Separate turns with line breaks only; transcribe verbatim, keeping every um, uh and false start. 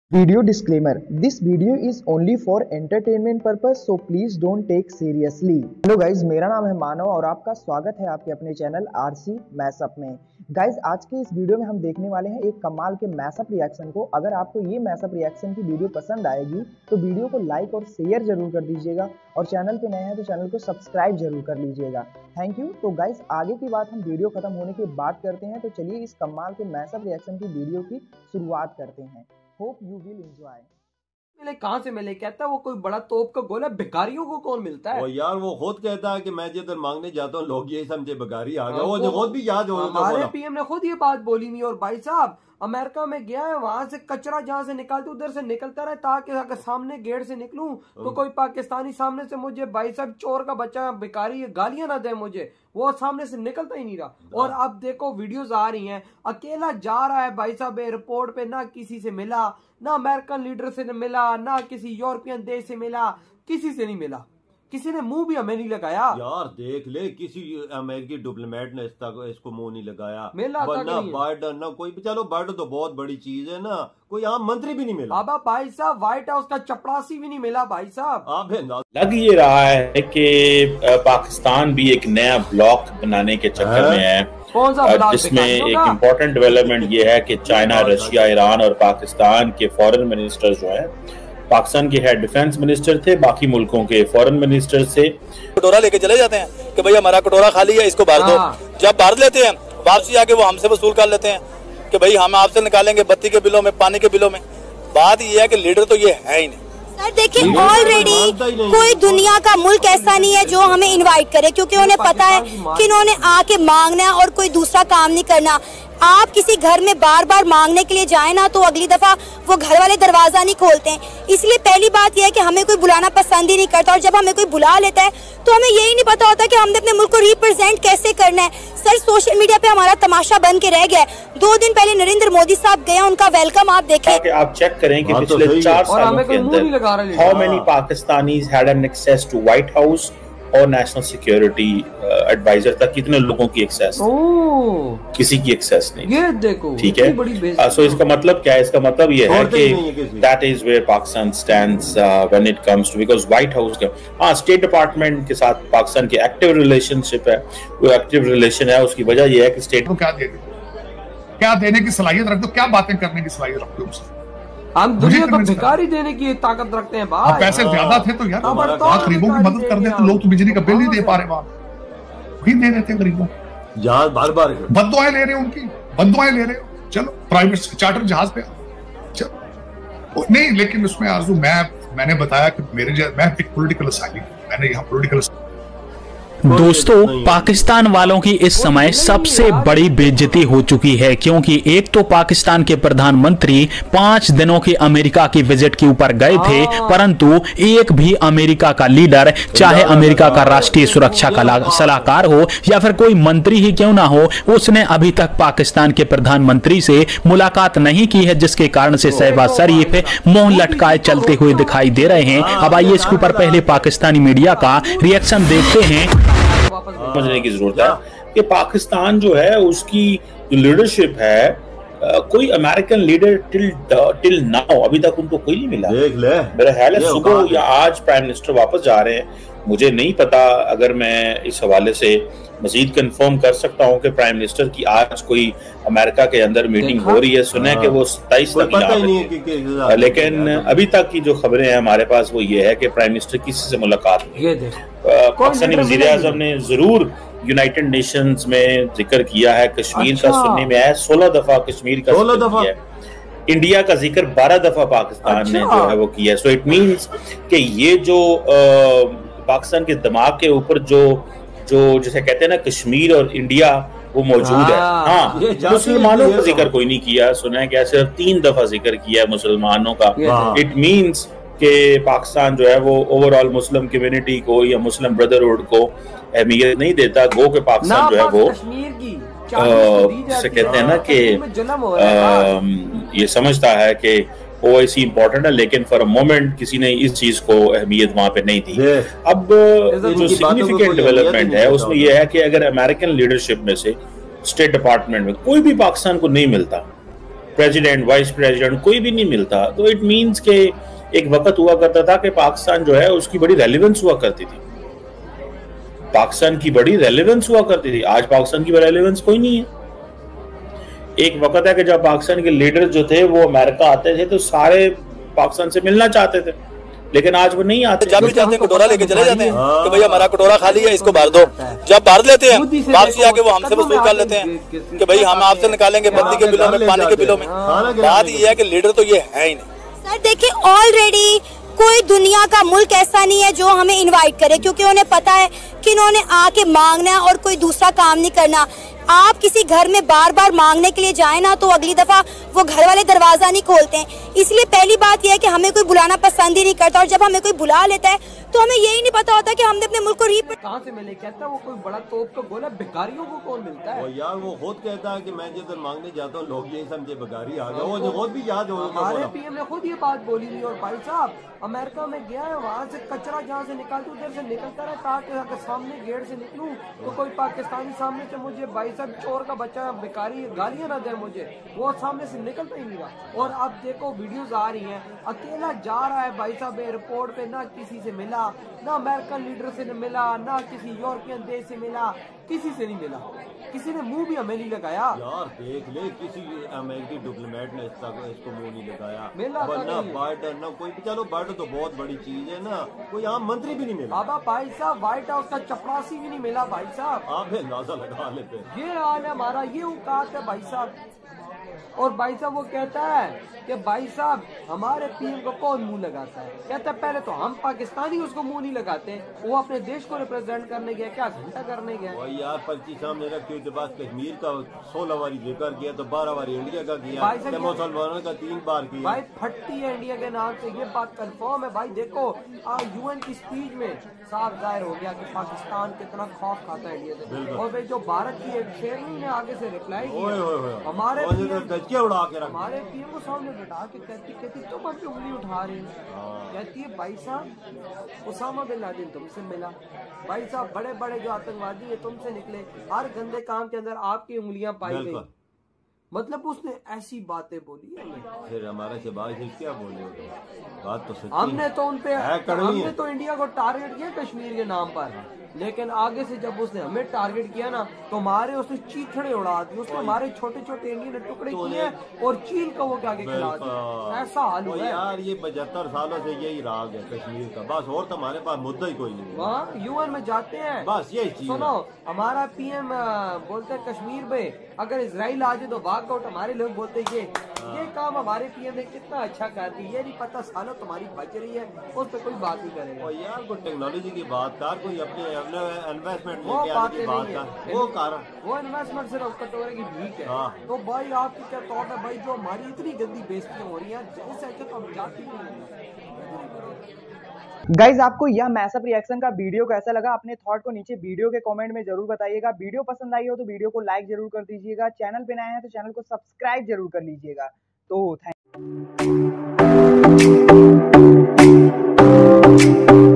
Video disclaimer: This video is only for entertainment purpose, so please don't take seriously. Hello guys, मेरा नाम है मानव और आपका स्वागत है आपके अपने चैनल आरसी मैशअप में। गाइज, आज के इस वीडियो में हम देखने वाले हैं एक कमाल के मैशअप रिएक्शन को। अगर आपको ये मैशअप रिएक्शन की वीडियो पसंद आएगी तो वीडियो को लाइक और शेयर जरूर कर दीजिएगा और चैनल पे नए हैं तो चैनल को सब्सक्राइब जरूर कर लीजिएगा। Thank you. तो गाइज, आगे की बात हम वीडियो खत्म होने के बाद करते हैं, तो चलिए इस कमाल के मैशअप रिएक्शन की वीडियो की शुरुआत करते हैं। Hope you will enjoy.
मिले कहाँ से मिले? कहता है वो कोई बड़ा तोप का गोला, भिखारियों को कौन मिलता है?
वो यार वो खुद कहता है कि मैं जिधर मांगने जाता हूँ लोग यही समझे भिखारी आ गया। वो खुद भी याद हो,
हमारे पीएम ने खुद ये बात बोली हुई। और भाई साहब अमेरिका में गया है, वहां से कचरा जहां से निकालते उधर से निकलता रहे, ताकि अगर सामने गेट से निकलूं तो कोई पाकिस्तानी सामने से मुझे भाई साहब चोर का बच्चा भिखारी गालियां ना दे मुझे, वो सामने से निकलता ही नहीं रहा। और अब देखो वीडियोस आ रही हैं, अकेला जा रहा है भाई साहब एयरपोर्ट पे, ना किसी से मिला, ना अमेरिकन लीडर से मिला, ना किसी यूरोपियन देश से मिला, किसी से नहीं मिला, किसी ने मुंह भी हमें नहीं लगाया।
यार देख ले, किसी अमेरिकी डिप्लोमेट ने इसको मुंह नहीं लगाया,
मिला
ना बाइडन ना कोई। चलो बाइडन तो बहुत बड़ी चीज है ना, कोई आम मंत्री भी नहीं मिला।
बाबा भाई साहब व्हाइट हाउस का चपरासी भी नहीं मिला भाई साहब।
आप
लग ये रहा है कि पाकिस्तान भी एक नया ब्लॉक बनाने के चक्कर में है,
कौन सा ब्लॉक?
जिसमें एक इम्पोर्टेंट डेवलपमेंट ये है कि चाइना, रशिया, ईरान और पाकिस्तान के फॉरेन मिनिस्टर जो है, पाकिस्तान के हेड डिफेंस मिनिस्टर थे, बाकी मुल्कों के फॉरेन मिनिस्टर से
कटोरा लेके चले जाते हैं कि भाई हमारा कटोरा खाली है, इसको भर दो। जब भर लेते हैं वापसी आके वो हमसे वसूल कर लेते हैं कि भाई हम आपसे निकालेंगे बत्ती के बिलों में, पानी के बिलों में। बात ये है कि लीडर तो ये है ही नहीं।
सर देखिए, ऑलरेडी कोई दुनिया का मुल्क ऐसा नहीं है जो हमें इनवाइट करे, क्योंकि उन्हें पता है कि इन्होंने आके मांगना है और कोई दूसरा काम नहीं करना। आप किसी घर में बार बार मांगने के लिए जाए ना तो अगली दफा वो घर वाले दरवाजा नहीं खोलते हैं। इसलिए पहली बात यह है कि हमें कोई बुलाना पसंद ही नहीं करता, और जब हमें कोई बुला लेता है तो हमें यही नहीं पता होता कि हमने अपने मुल्क को रिप्रेजेंट कैसे करना है। सर सोशल मीडिया पे हमारा तमाशा बन के रह गया है। दो दिन पहले नरेंद्र मोदी साहब गए, उनका वेलकम आप देखें।
आप चेक करें कि पिछले चार सालों के अंदर how many Pakistanis had an access to White House और नेशनल सिक्योरिटी एडवाइजर तक कितने लोगों की एक्सेस, किसी की एक्सेस नहीं।
ये देखो,
ठीक है। सो इसका मतलब क्या है? इसका मतलब ये है कि that is where Pakistan stands when it comes to, because White House के हाँ स्टेट डिपार्टमेंट के साथ पाकिस्तान की एक्टिव रिलेशनशिप है। वो एक्टिव रिलेशन है, उसकी वजह ये है कि स्टेट
को क्या दे क्या देने की सलाहियत रखते हो, क्या बातें करने की सलाहियत रखते हो उससे।
हम दुनिया को भिखारी देने की ताकत रखते हैं भाई।
पैसे ज्यादा थे तो यार गरीबों की मदद कर दे, तो लोग तो बिजली का बिल नहीं दे पा रहे, वहां वही दे देते गरीबों।
यार बार बार
बददुआएं ले रहे हो, उनकी बददुआएं ले रहे हो। चलो प्राइवेट चार्टर जहाज पे चलो नहीं, लेकिन उसमें आरजू मैं मैंने बताया कि मेरे मैं एक पॉलिटिकल असाइली, मैंने यहाँ पॉलिटिकल
दोस्तों, पाकिस्तान वालों की इस समय सबसे बड़ी बेइज्जती हो चुकी है, क्योंकि एक तो पाकिस्तान के प्रधानमंत्री पांच दिनों की अमेरिका की विजिट के ऊपर गए थे, परंतु एक भी अमेरिका का लीडर, चाहे अमेरिका का राष्ट्रीय सुरक्षा का सलाहकार हो या फिर कोई मंत्री ही क्यों ना हो, उसने अभी तक पाकिस्तान के प्रधानमंत्री से मुलाकात नहीं की है, जिसके कारण से शहबाज शरीफ मुंह लटकाए चलते हुए दिखाई दे रहे हैं। अब आइए इसके ऊपर पहले पाकिस्तानी मीडिया का रिएक्शन देखते हैं।
समझने की जरूरत है कि पाकिस्तान जो है उसकी जो लीडरशिप है, आ, कोई American leader till till now अभी तक उनको कोई नहीं मिला।
देख ले,
मेरा ख्याल है सुबह या आज प्राइम मिनिस्टर वापस जा रहे हैं। मुझे नहीं पता, अगर मैं इस हवाले से मजीद कंफर्म कर सकता हूं कि प्राइम मिनिस्टर की आज कोई अमेरिका के अंदर मीटिंग हो रही है। सुना है कि वो सत्ताईस तक जा रहे हैं, लेकिन अभी तक की जो खबरें हैं हमारे पास वो ये है कि प्राइम मिनिस्टर किसी से मुलाकात नहीं। पाकिस्तानी वज़ीर आज़म ने जरूर यूनाइटेड नेशंस में जिक्र किया है, कश्मीर का सुनने में आया सोलह दफा कश्मीर का
सोलह दफा
किया है। इंडिया का जिक्र बारह दफा पाकिस्तान
अच्छा।
ने जो है वो किया है। सो इट मींस कि ये जो पाकिस्तान के दिमाग के ऊपर जो जो जैसे कहते हैं ना कश्मीर और इंडिया, वो मौजूद है। हाँ, मुसलमानों का जिक्र कोई नहीं किया। सुना है कि सिर्फ तीन दफा जिक्र किया है मुसलमानों का। इट मींस कि पाकिस्तान जो है वो ओवरऑल मुस्लिम कम्युनिटी को या मुस्लिम ब्रदरहुड को अहमियत नहीं देता। गो के पाकिस्तान जो है वो से कहते हैं ना कि ये समझता है कि ओआईसी इम्पोर्टेंट है, लेकिन फॉर अ मोमेंट किसी ने इस चीज को अहमियत वहां पे नहीं दी। अब जो सिग्निफिकेंट डेवलपमेंट है उसमें यह है कि अगर अमेरिकन लीडरशिप में से स्टेट डिपार्टमेंट में कोई भी पाकिस्तान को नहीं मिलता, प्रेसिडेंट, वाइस प्रेसिडेंट कोई भी नहीं मिलता। तो इट मीन्स के एक वक्त हुआ करता था कि पाकिस्तान जो है उसकी बड़ी रेलिवेंस हुआ करती थी, पाकिस्तान की बड़ी रेलिवेंस हुआ करती थी। आज पाकिस्तान की रेलिवेंस कोई नहीं है। एक वक्त है कि जब पाकिस्तान के लीडर जो थे वो अमेरिका आते थे तो सारे पाकिस्तान से मिलना चाहते थे, लेकिन आज वो नहीं आते।
जब भी चाहते हैं कटोरा लेके चले जाते हैं कि भैया हमारा कटोरा खाली है, इसको भर दो। जब भर लेते हैं वापसी आके वो हमसे वसूल कर लेते हैं कि भाई हम आपसे निकालेंगे बत्ती के बिलों में, पानी के बिलों में। बात ये है कि लीडर तो ये है ही नहीं।
सर देखिए, ऑलरेडी कोई दुनिया का मुल्क ऐसा नहीं है जो हमें इनवाइट करे, क्योंकि उन्हें पता है कि इन्होंने आके मांगना है और कोई दूसरा काम नहीं करना। आप किसी घर में बार बार मांगने के लिए जाए ना तो अगली दफा वो घर वाले दरवाजा नहीं खोलते हैं। इसलिए पहली बात यह है कि हमें कोई बुलाना पसंद ही नहीं करता, और जब हमें कोई बुला लेता है तो हमें यही नहीं पता होता कि हमने अपने मुल्क को रीप
कहाँ से मिले। कहता है वो कोई बड़ा तोप तो बोला, भिखारियों को कौन मिलता है?
वो यार वो खुद कहता है कि मैं जिधर मांगने जाता हूँ लोग यही समझे भिखारी आ गया। वो जो खुद भी याद हो
हमारे पीएम ने खुद ये बात बोली थी। और भाई साहब अमेरिका में गया है, वहाँ से कचरा जहाँ से निकालते उधर से निकलता रहा, ताकि अगर सामने गेट से निकलूं तो कोई पाकिस्तानी सामने से मुझे भाई साहब चोर का बच्चा भिखारी गालियां ना दे मुझे, वो सामने से निकलता ही नहीं रहा। और अब देखो वीडियोस आ रही हैं, अकेला जा रहा है भाई साहब एयरपोर्ट पे, ना किसी से मिला, ना अमेरिकन लीडर से मिला, ना किसी यूरोपियन देश से मिला, किसी से नहीं मिला, किसी ने मुंह भी हमें नहीं लगाया।
यार देख ले, किसी अमेरिकी डिप्लोमेट ने इसका इसको मुंह नहीं लगाया,
मिला
ना बाइडन ना कोई। चलो बाइडन तो बहुत बड़ी चीज है ना, कोई आम मंत्री भी नहीं मिला।
बाबा भाई साहब व्हाइट हाउस का चपरासी भी नहीं मिला भाई साहब।
आप अंदाजा लगा लेते।
ये हाल है हमारा, ये औकात है भाई साहब। और भाई साहब वो कहता है कि भाई साहब हमारे पीएम को कौन मुंह लगाता है। कहता है पहले तो हम पाकिस्तानी उसको मुंह नहीं लगाते, वो अपने देश को रिप्रेजेंट करने गया, क्या घंटा करने गया।
और यार पर्ची सामने रखी उसके बाद कश्मीर का सोलह बारी जिक्र किया तो बारह बारी इंडिया का किया, मुसलमानों का तीन बार किया।
भाई फटती है इंडिया के नाम से, ये बात कंफर्म है भाई। देखो यूएन की स्पीच में साफ जाहिर हो गया कि पाकिस्तान कितना खौफ खाता है इंडिया से। और भाई जो भारत की एक शेरनी ने आगे से रिप्लाई किया, हमारे
उड़ा के
हमारे पीएम को सामने बैठा के कहती कहती तुम अब उंगली उठा रही हो। कहती है भाई साहब उसामा बिन लादेन तुमसे मिला, भाई साहब बड़े बड़े जो आतंकवादी है तुमसे निकले, हर गंदे काम के अंदर आपकी उंगलियां पाई गई। मतलब उसने ऐसी बातें बोली है।
फिर हमारे शहबाज शरीफ क्या बोले, बात तो सच्ची।
हमने तो उनपे हमने
है।
तो इंडिया को टारगेट किया कश्मीर के नाम पर, लेकिन आगे से जब उसने हमें टारगेट किया ना तो हमारे उसने चीथड़े उड़ा दी, उसने हमारे छोटे छोटे इंडियन ने टुकड़े किए और चील का वो क्या खिला दिया। ऐसा हाल हुआ
यार। ये पचहत्तर सालों से यही राग है कश्मीर का, बस और तो हमारे पास मुद्दा ही कोई नहीं।
वहाँ यूएन में जाते हैं,
बस यही चीज।
सुनो हमारा पीएम बोलते हैं कश्मीर में अगर इजराइल आ जाए तो वॉकआउट, हमारे लोग बोलते ये ये काम हमारे पीएम ने कितना अच्छा कर दी। ये नहीं पता सालों तुम्हारी बच रही है, उस पर कोई बात नहीं करेगा।
यार कोई टेक्नोलॉजी की बात कर, कोई अपने इन्वेस्टमेंट
वो बात
की बात कर, वो कारण
वो इन्वेस्टमेंट सिर्फ कटोरे की भीख है।
हाँ।
तो भाई आपकी क्या थॉट है भाई, जो हमारी इतनी गंदी बेइज्जती हो रही है, जैसे अच्छा तो हम जाती नहीं।
गाइज आपको यह मैसअप रिएक्शन का वीडियो कैसा लगा, अपने थॉट को नीचे वीडियो के कमेंट में जरूर बताइएगा। वीडियो पसंद आई हो तो वीडियो को लाइक जरूर कर दीजिएगा, चैनल पे नए हैं तो चैनल को सब्सक्राइब जरूर कर लीजिएगा। तो थैंक